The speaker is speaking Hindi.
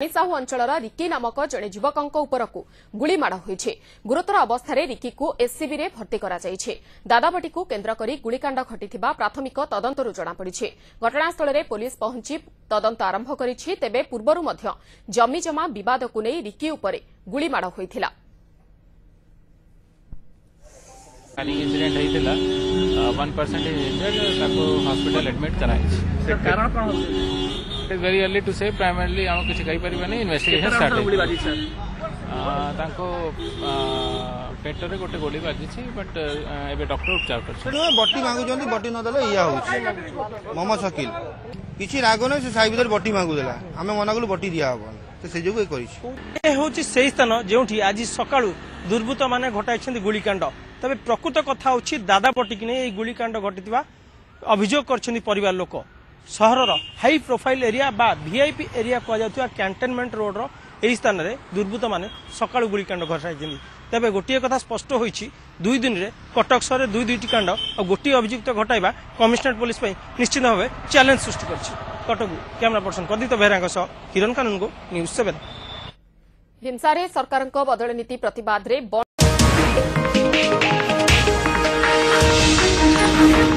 साहू अंचल रिकी नामक जड़े युवक उपरकू गुली माड़ होइछे। गुरुतर अवस्था रिकी को एससीबी रे भर्ती करा जाइछे। दादाबटी को केन्द्र करी गुलिकांड घटिथिबा प्राथमिक तदंतरू जଣାपड़िछे। घटनास्थल में पुलिस पहुंची तदंत आरंभ करिछि। तेबे पूर्वरु मध्य जमीजमा विवाद को नहीं रिकी उपरे गुली माड़ होइथिला। इंसिडेंट होइथिला 1% इंजर्ड हॉस्पिटल एडमिट कराई। कारण कोन it is very early to say primarily हम किसी कहि परिबानी इन्वेस्टिगेशन स्टार्ट गोली बाजी सर तांको पेट रे गोटे गोली बाजी छी बट एबे डॉक्टर उपचार कर बट्टी मांगु जंदी बट्टी न देले इया होछि मोहम्मद शकील किछि रागो नै से साई भीतर बट्टी मांगु देला हमें मना कलु बट्टी दिया हबो तो से जोग करिछि ए होछि सेही स्थान जेउठी आज सकाळु दुर्बृत्त माने घटाइछन्ती गुलिकांड। तबे प्रकृत कथा होछि दादापट्टी कि नै गुलिकांड घटितबा अभियोग करछन्ती परिवार लोक। सहरर हाई प्रोफाइल एरिया बा वीआईपी एरिया कह जाउथुवा कैंटोनमेंट रोड रो एही स्थान रे दुर्बृत्त माने सकाळु गुलिकांड घटाइछन्ती। तबे गोटिए कथा स्पष्ट होइछि 2 दिन रे कटक सहर 2-2टी कांड और गोटिए अभियुक्त घटाइबा कमिशनरेट पुलिस पई निश्चित भावे चैलेंज सृष्टि करछि। कटक कैमरा पर्सन प्रदीप बेहरा सह किरण कानून को न्यूज 7। हिंसा सरकार बदल नीति प्रतिवाद रे